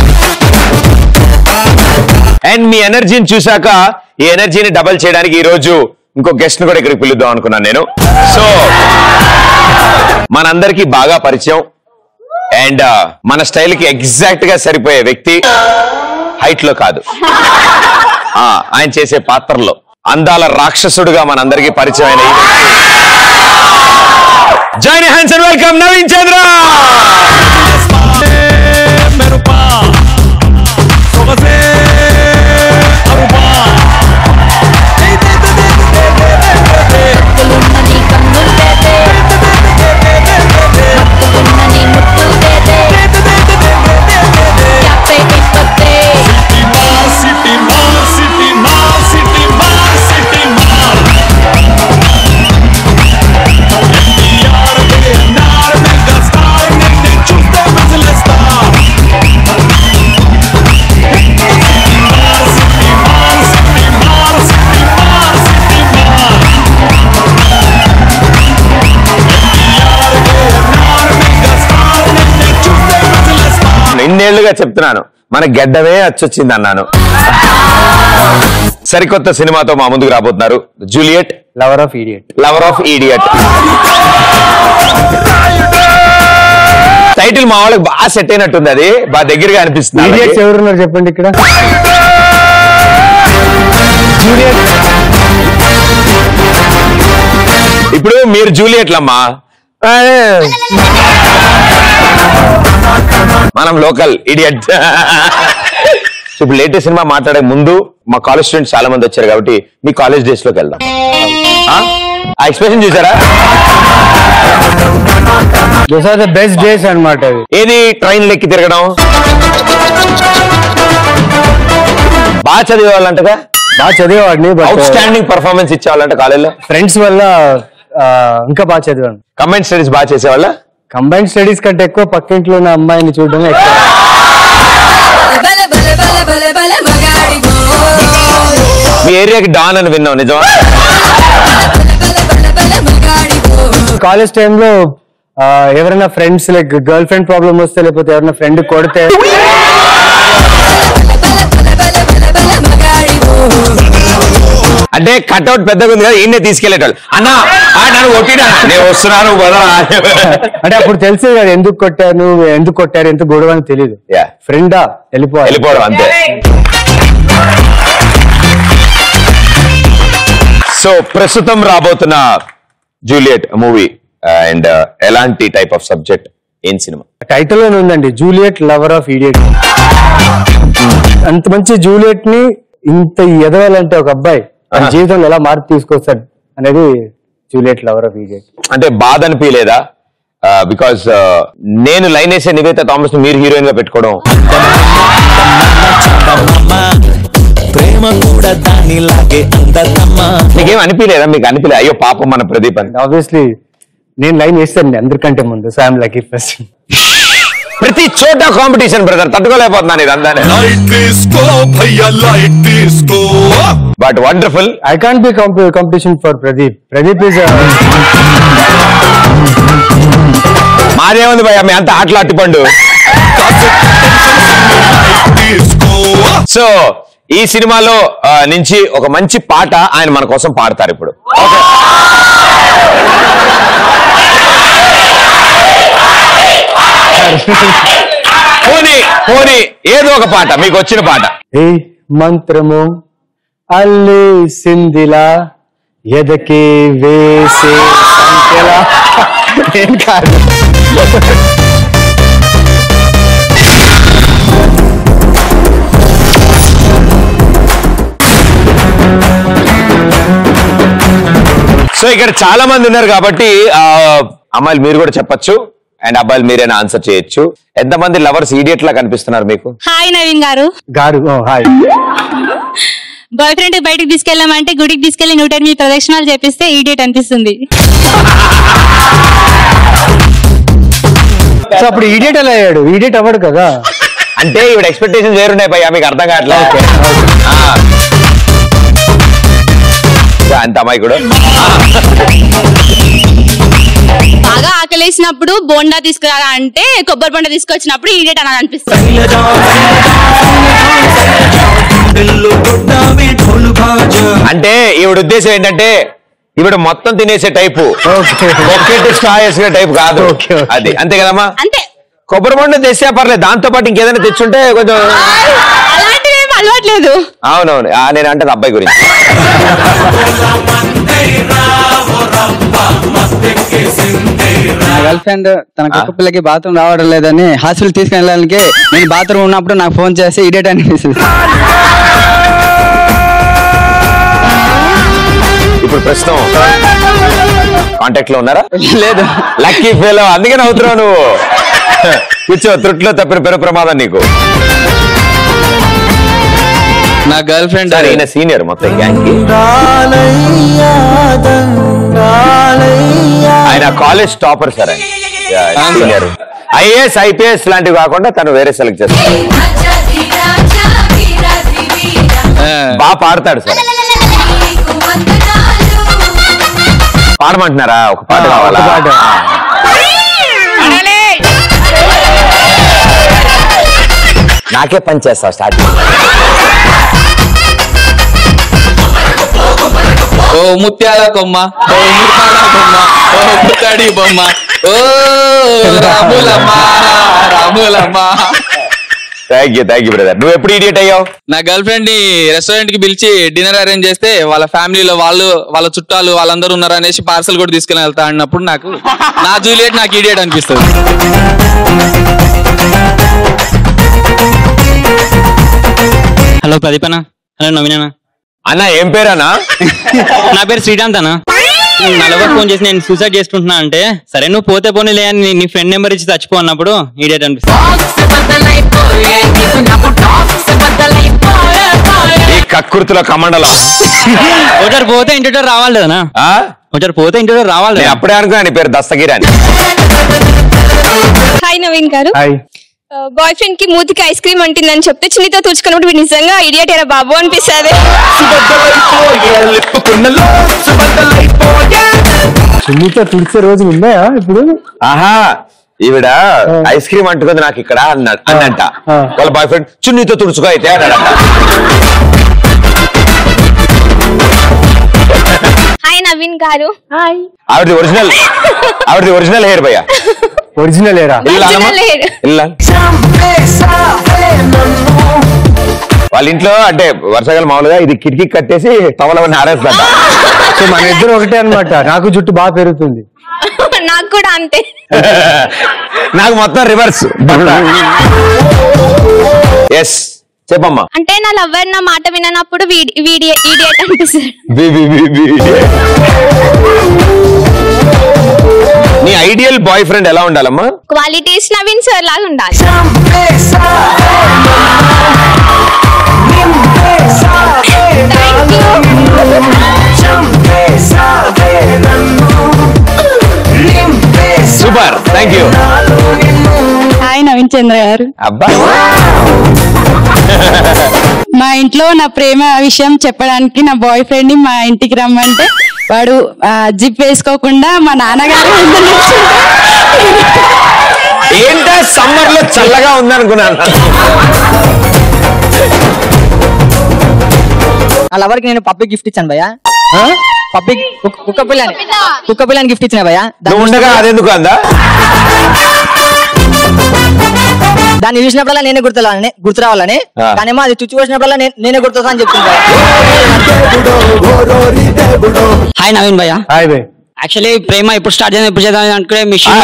Speaker 1: And మీ ఎనర్జీని చూసాక ఈ ఎనర్జీని డబల్ చేయడానికి ఈ రోజు ఇంకో గెస్ట్ ను కూడా ఇక్కడికి పిలుద్దాం అనుకున్నాను నేను. సో మనందరికీ బాగా పరిచయం అండ్ మన స్టైల్ కి ఎగ్జాక్ట్ గా సరిపోయే వ్యక్తి. హైట్ లో కాదు, ఆయన చేసే పాత్రలో అందాల రాక్షసుడుగా మనందరికీ పరిచయం అయిన join hands and welcome Naveen Chandra. ఇన్నేళ్లుగా చెప్తున్నాను మన గెడ్డమే అచ్చొచ్చింది అన్నాను. సరికొత్త సినిమాతో మా ముందుకు రాబోతున్నారు Juliet,
Speaker 8: lover of idiot.
Speaker 1: Lover of idiot title మా వాళ్ళకి బాగా సెట్ అయినట్టుంది. అది బాగా దగ్గరగా అనిపిస్తుంది.
Speaker 7: ఈడియట్స్ ఎవరున్నారు చెప్పండి ఇక్కడ.
Speaker 1: జూలియట్ ఇప్పుడు మీరు జూలియట్లమ్మా, మనం లోకల్ ఇడియట్. ఇప్పుడు లేటెస్ట్ సినిమా మాట్లాడే ముందు మా కాలేజ్ స్టూడెంట్స్ చాలా మంది వచ్చారు కాబట్టి మీ కాలేజ్ డేస్ లోకి వెళ్దాం. ఆ ఎక్స్ప్రెషన్ చూసారా?
Speaker 7: బెస్ట్ డేస్ అన్నమాట.
Speaker 1: ఏది ట్రైన్ లెక్కి తిరగడం, బాగా చదివేవాళ్ళంటగా,
Speaker 7: బాగా చదివేవాడిని.
Speaker 1: అవుట్ స్టాండింగ్ పర్ఫార్మెన్స్ ఇచ్చేవాళ్ళంట కాలేజ్ లో.
Speaker 7: ఫ్రెండ్స్ వల్ల ఇంకా బాగా చదివాను.
Speaker 1: కంబైన్ స్టడీస్ బాగా చేసేవాళ్ళ?
Speaker 7: కంబైన్ స్టడీస్ కంటే ఎక్కువ పక్కింట్లో ఉన్న అమ్మాయిని చూడడమే ఎక్కువ.
Speaker 1: మీ ఏరియాకి డాన్ అని విన్నాం, నిజమా?
Speaker 7: కాలేజ్ టైంలో ఎవరైనా friends like girlfriend problem వస్తే లేకపోతే ఎవరైనా ఫ్రెండ్ కొడితే
Speaker 1: అంటే కట్అవుట్ పెద్దగా ఉంది కదా, ఈయనే తీసుకెళ్లేటోళ్ళు. అన్నా నన్ను కొట్టినా నేను వస్తున్నాను
Speaker 7: అంటే అప్పుడు తెలిసేది కదా ఎందుకు కొట్టాను, ఎందుకు కొట్టారు, ఎందుకు గొడవ అని తెలియదు. ఫ్రెండా వెళ్ళిపో
Speaker 1: వెళ్ళిపోవడం అంతే. సో ప్రస్తుతం రాబోతున్న జూలియట్ మూవీ అండ్ ఎలాంటి టైప్ ఆఫ్ సబ్జెక్ట్, ఏం సినిమా?
Speaker 7: టైటిల్ లోనే ఉందండి, జూలియట్ లవర్ ఆఫ్ ఇడియట్. అంత మంచి జూలియట్ ని ఇంత ఎదవాలంటే ఒక అబ్బాయి తన జీవితంలో ఎలా మార్పు తీసుకొస్తాడు అనేది జూలియట్ లవర్ ఆఫ్ ఇడియట్.
Speaker 1: అంటే బాధ అనిపించలేదా? బికాస్ నేను లైన్ వేసే నివేత థామస్ మీరు హీరోయిన్ గా పెట్టుకోవడం నీకేం అనిపించలేదా? మీకు అనిపించలేదు అయ్యో పాపం మన ప్రదీప్ అని?
Speaker 7: ఆబ్వియస్లీ నేను లైన్ వేస్తాను అందరికంటే ముందు, సో ఐఎమ్ లక్కీ పర్సన్.
Speaker 1: ప్రతి చోట కాంపిటీషన్ బ్రదర్, తట్టుకోలేకపోతున్నాను ఇది అందానే. But wonderful.
Speaker 7: I can't be competition for Pradeep. Pradeep is
Speaker 1: మాదేముంది భయ్యా, మీ అంతా ఆటలు అట్టిపండు. సో ఈ సినిమాలో నుంచి ఒక మంచి పాట ఆయన మన కోసం పాడతారు ఇప్పుడు. పోనీ పోనీ ఏదో ఒక పాట, మీకు వచ్చిన పాట.
Speaker 7: ఏ మంత్రము అల్లి సిందిలా ఎదకి వేసే సంఖ్యలా ఏం కాదు.
Speaker 1: సో ఇక్కడ చాలా మంది ఉన్నారు కాబట్టి అమ్మాయిలు మీరు కూడా చెప్పొచ్చు అండ్ అబ్బాయిలు మీరైనా ఆన్సర్ చేయొచ్చు. ఎంతమంది లవర్స్ ఈడియట్ లా కనిపిస్తున్నారు మీకు?
Speaker 3: హాయ్ నవీన్ గారు.
Speaker 7: గారు హాయ్.
Speaker 3: బాయ్ ఫ్రెండ్ బయటకు తీసుకెళ్ళామంటే గుడికి తీసుకెళ్లి నూట ఎనిమిది ప్రదక్షిణాలు చేపిస్తే ఈడియట్ అనిపిస్తుంది.
Speaker 7: సో అప్పుడు ఈడియట్ ఎలా అయ్యాడు? ఈడియట్ అవ్వడు కదా.
Speaker 1: అంటే ఇవి ఎక్స్పెక్టేషన్ వేరున్నాయి భయ్యా, మీకు అర్థం కావట్లే. అంత అమ్మాయి కూడా
Speaker 3: బాగా ఆకలేసినప్పుడు బోండా తీసుకురా అంటే కొబ్బరి బొండ తీసుకొచ్చినప్పుడు ఈడియట్ అని అనిపిస్తుంది.
Speaker 1: అంటే ఈవిడ ఉద్దేశం ఏంటంటే ఈవిడ మొత్తం తినేసే టైపు, స్ట్రా వేసే టైపు కాదు అది, అంతే కదమ్మా?
Speaker 3: అంతే.
Speaker 1: కొబ్బరి బొండ తెస్తే పర్లేదు, దాంతో పాటు ఇంకేదైనా తెచ్చుంటే కొంచెం
Speaker 3: అలవాట్లేదు.
Speaker 1: అవునవును, నేను అంటే అబ్బాయి గురించి.
Speaker 9: నా గర్ల్ ఫ్రెండ్ తన కుక్క పిల్లకి బాత్రూమ్ రావడం లేదని హాస్పిటల్ తీసుకుని వెళ్ళడానికి నేను బాత్రూమ్ ఉన్నప్పుడు నాకు ఫోన్ చేసి ఇడియట్ అనిపిస్తుంది.
Speaker 1: ఇప్పుడు ప్రస్తుతం కాంటాక్ట్ లో ఉన్నారా?
Speaker 9: లేదు.
Speaker 1: లక్కీ ఫెలో, అందుకే నవ్వుతున్నావు నువ్వు. కూర్చో, త్రుట్లో తప్పిన పెరు ప్రమాదం నీకు.
Speaker 4: నా గర్ల్ ఫ్రెండ్
Speaker 1: ఈయన సీనియర్ మొత్తం గ్యాంగ్ కి. ఆయన కాలేజ్ టాపర్ సార్, ఆయన సీనియర్. ఐఏఎస్ ఐపీఎస్ లాంటివి కాకుండా తను వేరే సెలెక్ట్ చేస్తాడు. బాగా పాడతాడు సార్. పాడమంటున్నారా? ఒక పాట కావాలా? పాట నాకే పని చేస్తావు స్టార్టింగ్.
Speaker 4: ఓ ముత్యాల కొమ్మ, ఓ ముత్యాల కొమ్మ, ఓ ముత్తడి బొమ్మ, ఓ Ramulamma Ramulamma.
Speaker 1: Thank you thank you brother. నువ్వు ఎప్పుడు ఇడియట్ అయ్యావు?
Speaker 4: నా గర్ల్ ఫ్రెండ్ ని రెస్టారెంట్ కి పిలిచి డిన్నర్ అరేంజ్ చేస్తే వాళ్ళ ఫ్యామిలీలో వాళ్ళు వాళ్ళ చుట్టాలు వాళ్ళందరూ ఉన్నారు అనేసి పార్సల్ కూడా తీసుకుని వెళ్తా అన్నప్పుడు నాకు నా జూలియట్ నాకు ఇడియట్ అనిపిస్తుంది.
Speaker 6: హలో ప్రదీప్ అన్న. హలో నవీన్ అన్న.
Speaker 1: అన్న ఏం పేరన్నా?
Speaker 6: నా పేరు శ్రీకాంత్ అన్న. నలభై ఫోన్ చేసి నేను సూసైడ్ చేసుకుంటున్నా అంటే సరే నువ్వు పోతే పోనీ లే అని నీ ఫ్రెండ్ నెంబర్ ఇచ్చి చచ్చిపో అన్నప్పుడు ఇడియట్ అనిపిస్తుంది.
Speaker 1: ఈ కక్కుర్తిలో కమండలం
Speaker 6: ఒకసారి పోతే ఇంటర్ రావాలి కదా ఒకసారి పోతే ఇంటర్ రావాలి.
Speaker 1: నేను అప్పుడే అనుకున్నా నీ పేరు దస్తగిరి అని.
Speaker 5: హాయ్ నవీన్ గారు. బాయ్ ఫ్రెండ్ కి మూతికి ఐస్ క్రీమ్ అంటుందని చెప్తే చిన్నితో తుడుచుకున్నప్పుడు వీడు నిజంగా ఇడియట్ ఎరా బాబు అనిపిస్తుంది.
Speaker 7: చిన్నితో తుడిచే రోజులు ఉన్నాయా ఇప్పుడు?
Speaker 1: ఆహా ఈవిడ ఐస్ క్రీమ్ అంటుకుంది నాకు ఇక్కడ అన్నాడు అన్నంట. వాళ్ళ బాయ్ ఫ్రెండ్ చున్నీతో తుడుచుకో అయితే అన్నాడంట.
Speaker 5: హాయ్ నవీన్ గారు. హాయ్.
Speaker 1: ఆవిడది ఒరిజినల్ ఆవిడది ఒరిజినల్ హెయిర్ భయ్యా.
Speaker 7: ఒరిజినల్ హెయిర్
Speaker 1: వాళ్ళ ఇంట్లో అంటే వర్షాకాలం మామూలుగా ఇది కిటికీ కట్టేసి తవలవని ఆరేస్తుంట.
Speaker 7: సో మన ఇద్దరు ఒకటే అన్నమాట. నాకు జుట్టు బాగా పెరుగుతుంది.
Speaker 5: నాకు కూడా అంతే.
Speaker 1: నాకు మొత్తం రివర్స్. ఎస్ చెప్పమ్మా.
Speaker 5: అంటే నా లవ్వర్ నా మాట వినప్పుడు ఇడియట్ అనిపిస్తుంది.
Speaker 1: నీ ఐడియల్ బాయ్ ఫ్రెండ్ ఎలా ఉండాలమ్మా?
Speaker 5: క్వాలిటీస్ నవీన్ సార్ లాగా ఉండాలి.
Speaker 1: Super thank you.
Speaker 3: Hi Naveen Chandra గారు.
Speaker 1: అబ్బా
Speaker 3: మా ఇంట్లో నా ప్రేమ విషయం చెప్పడానికి నా బాయ్ ఫ్రెండ్ ని మా ఇంటికి రమ్మంటే వాడు జిప్ వేసుకోకుండా మా నాన్నగారు
Speaker 1: ఏంటో సమ్మర్ లో చల్లగా ఉందనుకున్నాను.
Speaker 2: వాళ్ళ ఎవరికి నేను పప్పి గిఫ్ట్ ఇచ్చాను భయ్యా. పప్పి కుక్క పిల్లని కుక్క పిల్లని గిఫ్ట్ ఇచ్చిన భయ్యా.
Speaker 1: ఉండగా అదెందుకు అందా?
Speaker 2: దాన్ని చూసినప్పుడల్లా నేనే గుర్తు గుర్తు రావాలని కానీ అది చుచ్చు వచ్చినప్పుడల్లా నేనే గుర్తొస్తా అని చెప్తున్నా.
Speaker 6: హాయ్ నవీన్ భయ్యా.
Speaker 7: హాయ్ భయ్.
Speaker 6: యాక్చువల్లీ ప్రేమ ఎప్పుడు స్టార్ట్ చేద్దాం ఎప్పుడు చేద్దాం అనుకునే మిషన్.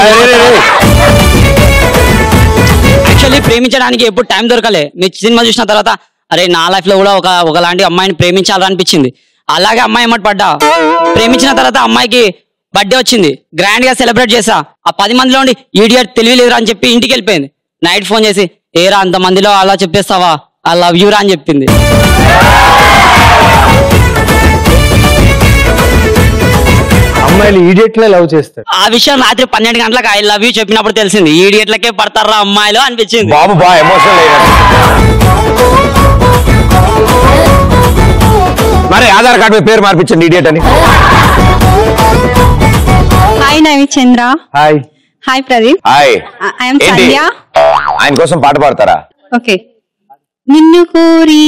Speaker 6: యాక్చువల్లీ ప్రేమించడానికి ఎప్పుడు టైం దొరకలే. మీ సినిమా చూసిన తర్వాత అరే నా లైఫ్ లో కూడా ఒక ఒకలాంటి అమ్మాయిని ప్రేమించాలనిపించింది. అలాగే అమ్మాయి ఎమ్మటి పడ్డా. ప్రేమించిన తర్వాత అమ్మాయికి బర్త్డే వచ్చింది. గ్రాండ్ గా సెలబ్రేట్ చేసా. ఆ పది మందిలో ఉండి ఈడియట్ తెలియలేదురా అని చెప్పి ఇంటికి వెళ్ళిపోయింది. నైట్ ఫోన్ చేసి ఏరా అంత మందిలో అలా చెప్పేస్తావా ఐ లవ్ యూ రా అని చెప్పింది.
Speaker 7: అమ్మాయిలు ఈడియట్లే లవ్ చేస్తారు.
Speaker 6: ఆ విషయం రాత్రి పన్నెండు గంటలకు ఐ లవ్ యూ చెప్పినప్పుడు తెలిసింది. ఈడియట్లకే పడతారా అమ్మాయిలు అనిపించింది.
Speaker 1: బాబు బా ఎమోషనల్ అయ్యాడు. మరి ఆధార్ కార్డు పేరు మార్పించండి ఈడియట్ అని.
Speaker 3: Hi Naveen Chandra.
Speaker 7: Hi.
Speaker 3: Hi Pradeep.
Speaker 1: Hi.
Speaker 3: I'm Sandhya.
Speaker 1: ఆయన కోసం పాట పాడతారా?
Speaker 3: ఓకే. నిన్ను కోరి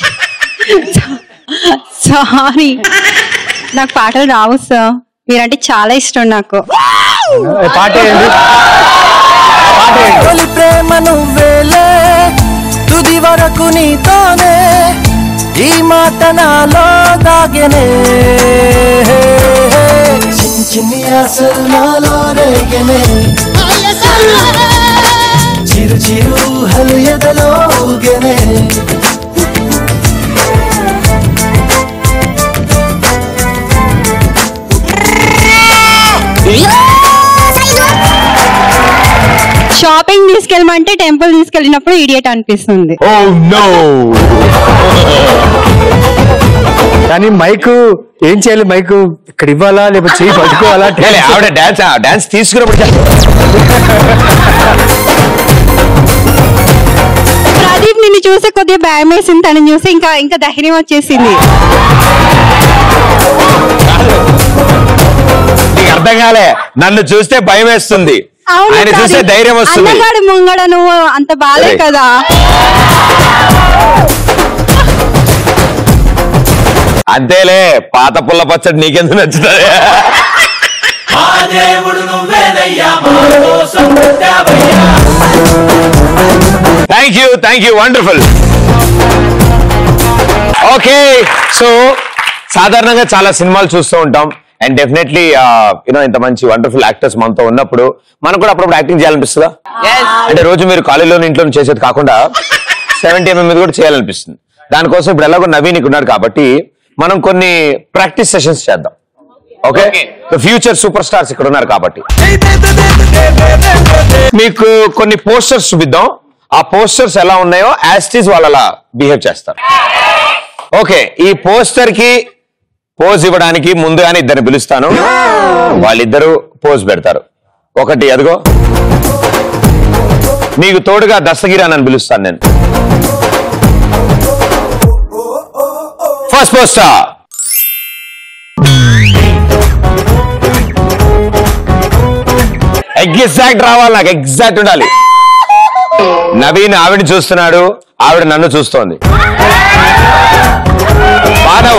Speaker 3: సారీ నాకు పాటలు రావు సార్. మీరంటే చాలా ఇష్టం నాకు.
Speaker 7: పాట ఏంటి?
Speaker 10: ప్రేమ నువ్వేలే తుది వరకు నీతోనే ఈ మాట నాలో దాగెనే చిన్ని చిన్ని ఆశలు నాలో రేగెనే చిరు చిరు హలు ఎదలో ఊగెనే
Speaker 3: షాపింగ్ తీసుకెళ్ళమంటే టెంపుల్ తీసుకెళ్ళినప్పుడు ఇడియట్ అనిపిస్తుంది.
Speaker 7: కానీ మైకు ఏం చేయాలి? మైకు ఇక్కడ ఇవ్వాలా లేకపోతే చెయ్యి పట్టుకోవాలా?
Speaker 1: ఆవిడ డాన్స్ డాన్స్ తీసుకున్నప్పుడు
Speaker 3: ప్రదీప్ నిన్ను చూసి కొద్దిగా భయం వేసింది. తనని చూసి ఇంకా ఇంకా ధైర్యం వచ్చేసింది.
Speaker 1: నీకు అర్థం కాలే. నన్ను చూస్తే భయం వేస్తుంది, ఆయన చూస్తే ధైర్యం వస్తుంది.
Speaker 3: అన్నగాడు ముంగడ నువ్వు అంత బాలే కదా.
Speaker 1: అంతేలే, పాత పుల్ల పచ్చడి నీకెందుకు నచ్చుతుంది? Thank you thank you wonderful. Okay, so సాధారణంగా చాలా సినిమాలు చూస్తూ ఉంటాం అండ్ డెఫినెట్లీ యూనో ఇంత మంచి వండర్ఫుల్ యాక్టర్స్ మనతో ఉన్నప్పుడు మనకు కూడా అప్పుడప్పుడు యాక్టింగ్ చేయాలనిపిస్తుందా? అంటే రోజు మీరు కాలేజీలో ఇంట్లో చేసేది కాకుండా సెవెంటీ ఎంఎం మీద కూడా చేయాలనిపిస్తుంది. దానికోసం ఇప్పుడు ఎలాగో నవీన్ ఉన్నాడు కాబట్టి మనం కొన్ని ప్రాక్టీస్ సెషన్స్ చేద్దాం. ఓకే, ఫ్యూచర్ సూపర్ స్టార్స్ ఇక్కడ ఉన్నారు కాబట్టి మీకు కొన్ని పోస్టర్స్ చూపిద్దాం. ఆ పోస్టర్స్ ఎలా ఉన్నాయో యాజ్ ఇట్ ఈజ్ వాళ్ళు అలా బిహేవ్ చేస్తారు. ఓకే, ఈ పోస్టర్ కి పోజ్ ఇవ్వడానికి ముందుగానే ఇద్దరిని పిలుస్తాను. వాళ్ళిద్దరూ పోజ్ పెడతారు. ఒకటి అదిగో, మీకు తోడుగా దస్తగిరి అని పిలుస్తాను నేను. ఫస్ట్ పోస్టర్ ఎగ్జాక్ట్ రావాలి, నాకు ఎగ్జాక్ట్ ఉండాలి. నవీన్ ఆవిడని చూస్తున్నాడు, ఆవిడ నన్ను చూస్తోంది. మాధవ్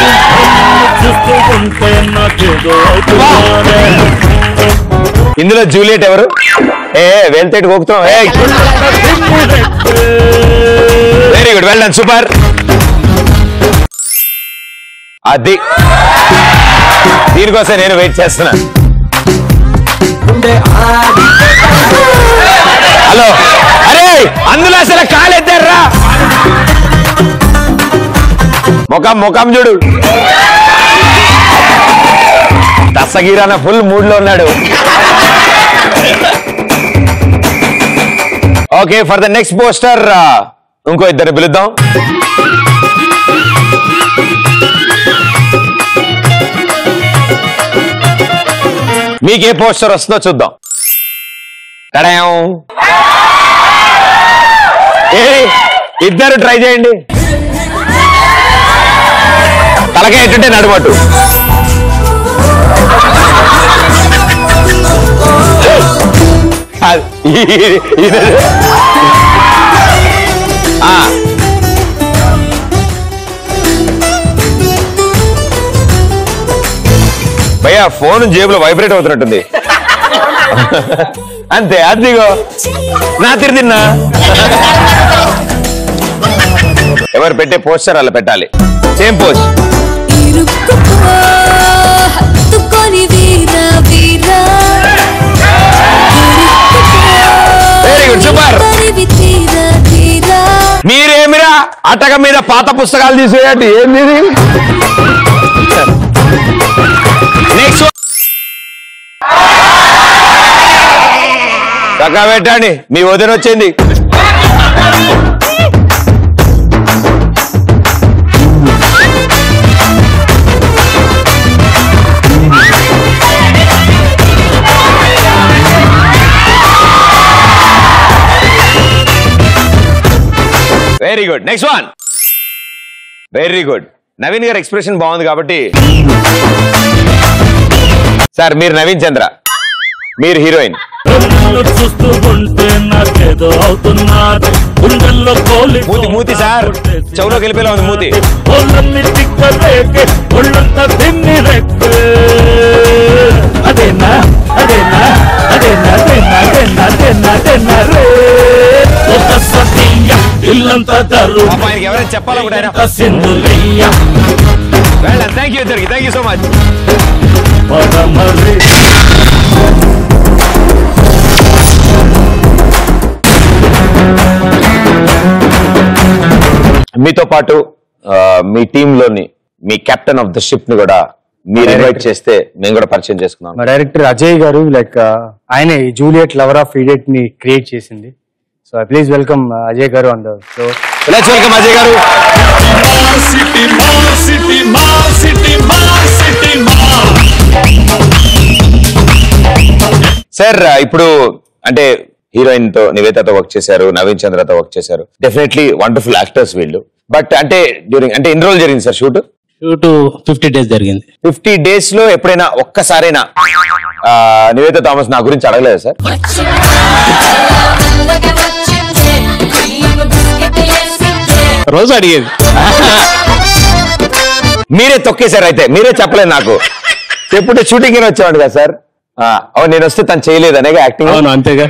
Speaker 1: ఇందులో జూలియట్ ఎవరు? ఏ వెళ్తేటి పోకుతాం. Very good, well done, super. అది దీనికోసం నేను వెయిట్ చేస్తున్నా. హలో, అరే అందులో అసలు కాలెత్తారా? ముఖం ముఖం చూడు. దస్తగిరాన ఫుల్ మూడ్ లో ఉన్నాడు. Okay, for the next poster ఇంకో ఇద్దరు పిలుద్దాం. మీకే పోస్టర్ వస్తుందో చూద్దాం. ఇద్దరు ట్రై చేయండి. తలకే ఎట్టుంటే నడుమట్టు. భయ్యా ఫోన్ జేబులో వైబ్రేట్ అవుతున్నట్టుంది. అంతే, అదిగో నా తిరిదిన్నా. ఎవరు పెట్టే పోస్టర్ అలా పెట్టాలి. Same post. Very good, super. మీరేమిరా అటక మీద పాత పుస్తకాలు తీసేయండి. ఏంది నెక్స్ట్ చక్కగా పెట్టండి. మీ వదిన వచ్చింది. Very good, next one. Very good. Naveen గారి ఎక్స్ప్రెషన్ బాగుంది కాబట్టి సార్ మీరు నవీన్ చంద్ర, మీరు హీరోయిన్. మూతి మూతి సార్ చెవులోకి వెళ్ళిపోయేలా ఉంది మూతి. అదేనా అదేనా అదేనా అదేనా అదేనా అదేనా అదేనా రే ఎవరైనా చెప్పాలనుకుంటారా? థ్యాంక్ యూ ఇద్దరికి, థ్యాంక్ యూ సో మచ్. మీతో పాటు మీ టీమ్ లోని మీ కెప్టెన్ ఆఫ్ ద షిప్ ని కూడా మీరు ఇన్వైట్ చేస్తే మేము కూడా పరిచయం చేసుకున్నాం.
Speaker 7: మా డైరెక్టర్ అజయ్ గారు, లైక్ ఆయన జూలియట్ లవర్ ఆఫ్ ఇడియట్ ని క్రియేట్ చేసింది. So please welcome Ajay garu on the show.
Speaker 1: Let's welcome Ajay garu. Sir ఇప్పుడు అంటే హీరోయిన్ తో నివేతతో వర్క్ చేశారు, నవీన్ చంద్రతో వర్క్ చేశారు. డెఫినెట్లీ వండర్ఫుల్ యాక్టర్స్ వీళ్ళు. బట్ అంటే డ్యూరింగ్ అంటే ఎన్ని రోజులు జరిగింది sir shoot?
Speaker 11: Shoot fifty days జరిగింది.
Speaker 1: ఫిఫ్టీ డేస్ లో ఎప్పుడైనా ఒక్కసారైనా నివేత థామస్ నా గురించి అడగలేదు సార్?
Speaker 11: రోజు అడిగేది.
Speaker 1: మీరే తొక్కేశారు అయితే, మీరే చెప్పలేదు నాకు. చెప్పుంటే షూటింగ్ వచ్చేవాడు కదా సార్. అవును, నేను వస్తే తను చేయలేదు అనేగా యాక్టింగ్.
Speaker 11: అవును అంతేగా.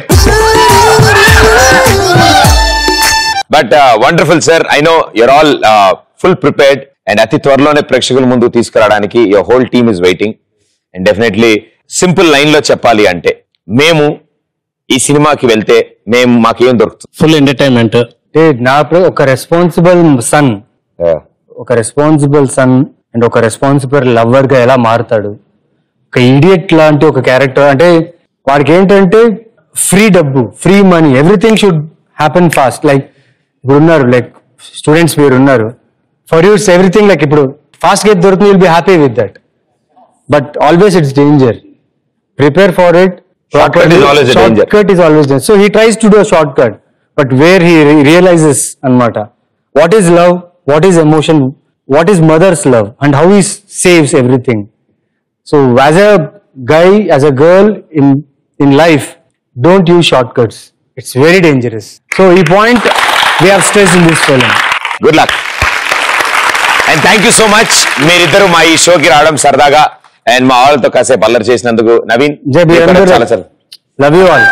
Speaker 1: But wonderful sir, I know your all full prepared and అతి త్వరలోనే ప్రేక్షకుల ముందు తీసుకురావడానికి your whole team is waiting. And definitely simple line లో చెప్పాలి అంటే, మేము ఈ సినిమాకి వెళ్తే మేము మాకేం దొరుకుతుంది?
Speaker 11: Full entertainment.
Speaker 7: నా ఒక రెస్పాన్సిబుల్ సన్, ఒక రెస్పాన్సిబుల్ సన్ అండ్ ఒక రెస్పాన్సిబుల్ లవర్ గా ఎలా మారుతాడు, ఒక ఇడియట్ లాంటి ఒక క్యారెక్టర్. అంటే వాడికి ఏంటంటే ఫ్రీ డబ్బు, free money, everything should happen fast. Like ఇప్పుడు ఉన్నారు, లైక్ స్టూడెంట్స్ మీరు ఉన్నారు, for you it's everything like ఇప్పుడు ఫాస్ట్ గా దొరుకుతుంది will be happy with that but always it's danger prepare for it
Speaker 1: Shortcut is always a danger.
Speaker 7: Shortcut is always danger. So he tries to do a shortcut, but where he re- realizes anmata what is love, what is emotion, what is mother's love, and how he s- saves everything. So as a guy, as a girl in in life, don't use shortcuts. It's very dangerous. So he point we have stress in this film.
Speaker 1: Good luck and thank you so much మీరిద్దరు మా ఈ షోకి రావడం సరదాగా అండ్ మా వాళ్ళతో కాసేపు అల్లరి చేసినందుకు నవీన్
Speaker 7: Jai
Speaker 1: మీకు కూడా
Speaker 7: Birendra.
Speaker 1: చాలా sir
Speaker 7: Love you all.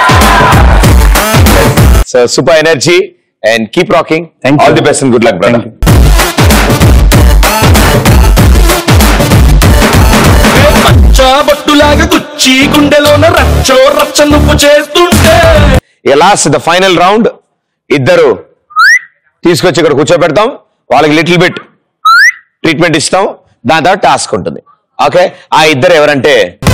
Speaker 1: So super energy and keep rocking
Speaker 7: Thank you.
Speaker 1: All the best and good luck brother
Speaker 7: Thank you.
Speaker 10: బొట్టులాగా గుచ్చి గుండెలోన రచ్చో రచ్చ నువ్వు చేస్తుంటే
Speaker 1: లాస్ట్ ద ఫైనల్ రౌండ్ ఇద్దరు తీసుకొచ్చి ఇక్కడ కూర్చోబెడతాం వాళ్ళకి లిటిల్ బిట్ ట్రీట్మెంట్ ఇస్తాం దాని తర్వాత టాస్క్ ఉంటుంది ఓకే ఆ ఇద్దరు ఎవరంటే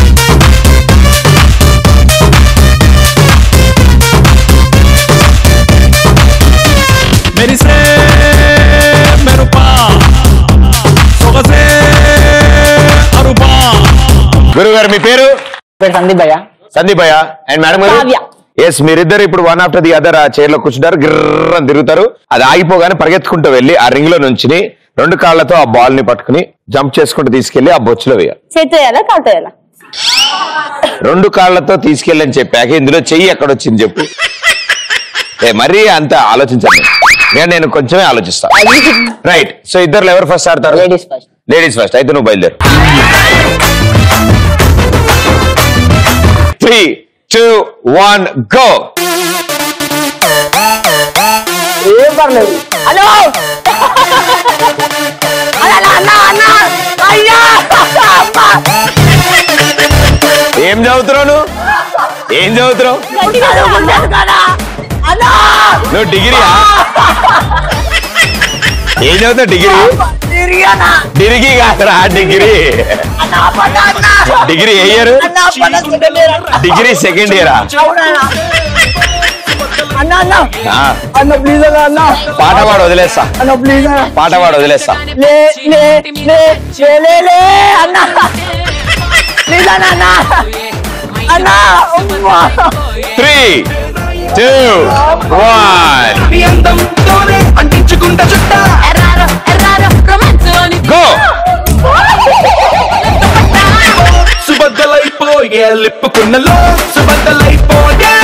Speaker 10: మెరిసే మెరుపా సొగసే అరుపా
Speaker 1: గురువు గారు మీ పేరు
Speaker 2: సందీప్ భయ్య
Speaker 1: సందీప్ భయ్య అండ్ మేడం గారు
Speaker 2: కావ్య.
Speaker 1: ఎస్ మీరిద్దరు ఇప్పుడు వన్ ఆఫ్టర్ ది అదర్ ఆ చైర్ లో కూర్చుంటారు గిర్ర అని తిరుగుతారు అది ఆగిపోగానే పరిగెత్తుకుంటూ వెళ్ళి ఆ రింగ్ లో నుంచి రెండు కాళ్లతో ఆ బాల్ ని పట్టుకుని జంప్ చేసుకుంటూ తీసుకెళ్లి ఆ బొచ్చులో వేయాలి
Speaker 12: చేతి వేయాలా కాలుతో వేయాలా
Speaker 1: రెండు కాళ్లతో తీసుకెళ్ళి అని చెప్పాక ఇందులో చెయ్యి ఎక్కడొచ్చింది చెప్పు ఏ మరీ అంత ఆలోచించండి నేను నేను కొంచెమే ఆలోచిస్తా రైట్ సో ఇద్దరు ఎవరు ఫస్ట్ ఆడతారు
Speaker 2: లేడీస్ ఫస్ట్
Speaker 1: లేడీస్ ఫస్ట్ అయితే నువ్వు బయలుదేరు త్రీ టూ వన్ గో
Speaker 2: ఏం పర్లేదు హలో
Speaker 1: ఏం చదువుతున్నావు నువ్వు ఏం చదువుతున్నావు నువ్వు డిగ్రీయా ఏం చదువుతావు డిగ్రీ డిగ్రీ కాదురా డిగ్రీ డిగ్రీ ఏ ఇయర్ డిగ్రీ సెకండ్ ఇయరా
Speaker 2: అన్న అన్న
Speaker 1: ఆ,
Speaker 2: అన్న ప్లీజ్ అన్న అన్న
Speaker 1: పాట పాడు వదిలేస్తా
Speaker 2: అన్న ప్లీజ్ అన్న
Speaker 1: పాట పాడు వదిలేస్తా
Speaker 2: లే లే లే లే లే లే అన్న ప్లీజ్ అన్న అన్న అన్న ఉమ్మా.
Speaker 1: త్రీ టూ వన్
Speaker 10: అందంతోనే అంటించుకుంటా చుట్టా
Speaker 1: గో
Speaker 10: సుబద్దలైపోయే లిప్పుకున్నలో సుబద్దలైపోయే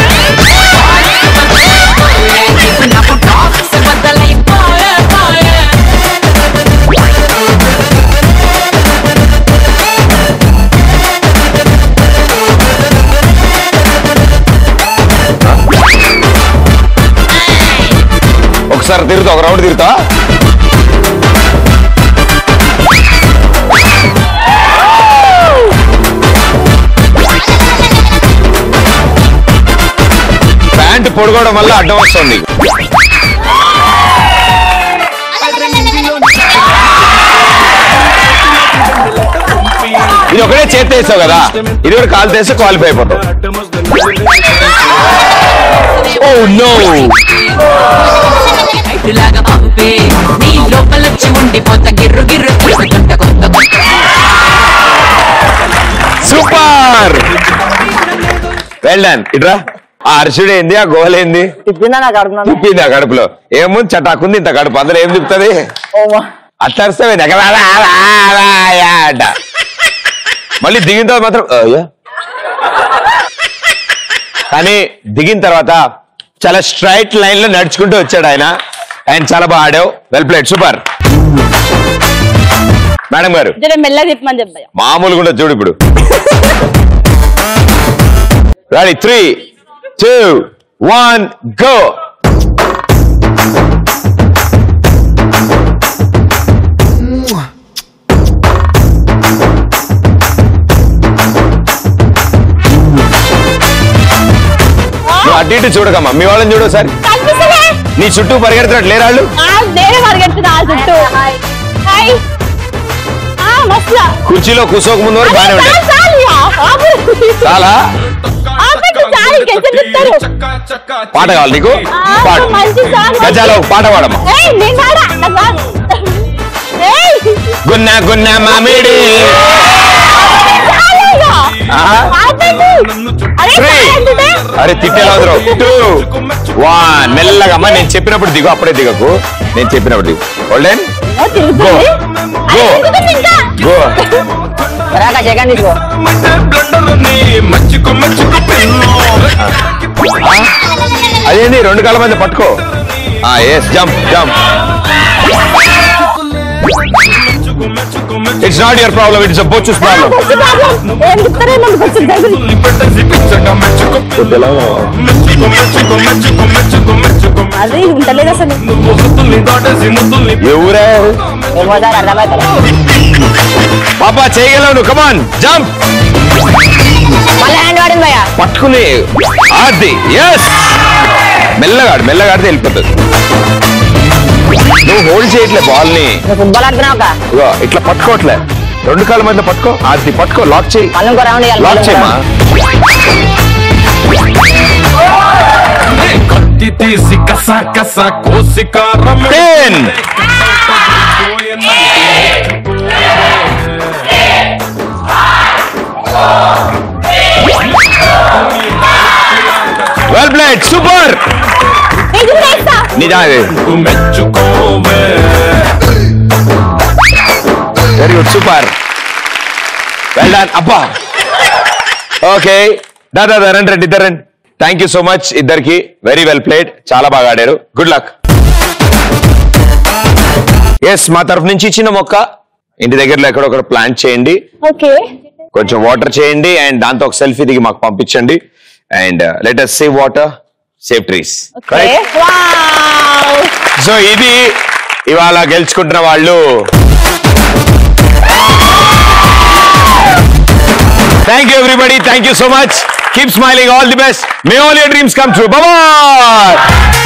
Speaker 1: ఒకసారి తిరుగుతా ఒక రౌండ్ తిరుగుతా ప్యాంట్ పొడగడం వల్ల అడ్డం వస్తుంది ఇది ఒకటే చేతి వేసావు కదా ఇది కూడా కాలు తీస్తే క్వాలిఫై అయిపోతావు oh no super well done ఇట్రా ఆ అరిచుడు ఏంది ఆ గోల్ ఏంది
Speaker 2: తిప్పిందా నాకు అడుగుతున్నాను
Speaker 1: తిప్పింది ఆ కడుపులో ఏముంది చటాకుంది ఇంత కడుపు అందులో ఏం తిప్పుతుంది
Speaker 2: ఓమా
Speaker 1: అట్లా అరిస్తావే అంట మళ్ళీ దిగిన తర్వాత మాత్రం అయ్యా కానీ దిగిన తర్వాత చాలా స్ట్రైట్ లైన్ లో నడుచుకుంటూ వచ్చాడు ఆయన ఆయన చాలా బాగా ఆడావు వెల్ ప్లేడ్ సూపర్ మేడం గారు
Speaker 12: జర మెల్లగా తిప్పమని చెప్పయ్య
Speaker 1: మామూలుగా ఉండదు చూడు ఇప్పుడు ready three two one go నువ్వు అటు ఇటు చూడకమ్మా మీ వాళ్ళని చూడు ఒకసారి నీ చుట్టూ పరిగెడుతున్నట్టు లేరాళ్ళు
Speaker 12: నేనే పరిగెడుతున్నా ఆ చుట్టూ హాయ్ ఆ మస్లా
Speaker 1: కుర్చీలో కూర్చోక ముందు వరకు బాగానే ఉంటాయి
Speaker 12: చాలియా
Speaker 1: చాలా
Speaker 12: ఆపండి చాలి కెంచె తిస్తారు
Speaker 1: పాట కావాలి నీకు పాడు
Speaker 12: మంచి సాంగ్
Speaker 1: గజాలో పాట పాడమ్మా
Speaker 12: ఏయ్ నేను పాడా నాకు రాదు.
Speaker 1: గున్న గున్న మామిడి అరే తిట్టేలాదు టూ వన్ మెల్లగా అమ్మ నేను చెప్పినప్పుడు దిగు అప్పుడే దిగకు నేను చెప్పినప్పుడు దిగు hold on go go go
Speaker 2: second తీసుకో
Speaker 1: అదేంటి రెండు కాళ్ళ మధ్య పట్టుకో yes jump jump it's not your problem it's బొచ్చుస్ ప్రాబ్లం
Speaker 12: అది ఉంటలేదు అసలు
Speaker 1: ఎవరే పాపా చేయగలవు నువ్వు కమాన్ జంప్ పట్టుకుని అది ఎస్ మెల్లగా మెల్లగా ఆడితే వెళ్ళిపోతుంది నువ్వు హోల్డ్ చేయట్లే బాల్ ని
Speaker 2: ఫుట్బాల్ ఆడుతున్నావు
Speaker 1: ఇట్లా పట్టుకోవట్లే రెండు కాళ్ళ మధ్య పట్టుకో అది పట్టుకో లాక్ చేయి లాక్ చేయమా
Speaker 10: కత్తి తీసి కస కస కోసి కారం
Speaker 1: ten well played super very good super well done అబ్బా ఓకే దాదా రండి రండి ఇద్దరు రండి థ్యాంక్ యూ సో మచ్ ఇద్దరికి వెరీ వెల్ ప్లేడ్ చాలా బాగా ఆడారు గుడ్ లక్ ఎస్ మా తరఫు నుంచి ఇచ్చిన మొక్క ఇంటి దగ్గరలో ఎక్కడొక్కడ ప్లాంట్ చేయండి
Speaker 12: ఓకే
Speaker 1: కొంచెం వాటర్ చేయండి అండ్ దాంతో ఒక సెల్ఫీ దిగి మాకు పంపించండి and let us save water save trees so ఇది ఇవాళ గెలుచుకుంటున్న వాళ్ళు thank you everybody thank you so much keep smiling all the best may all your dreams come true bye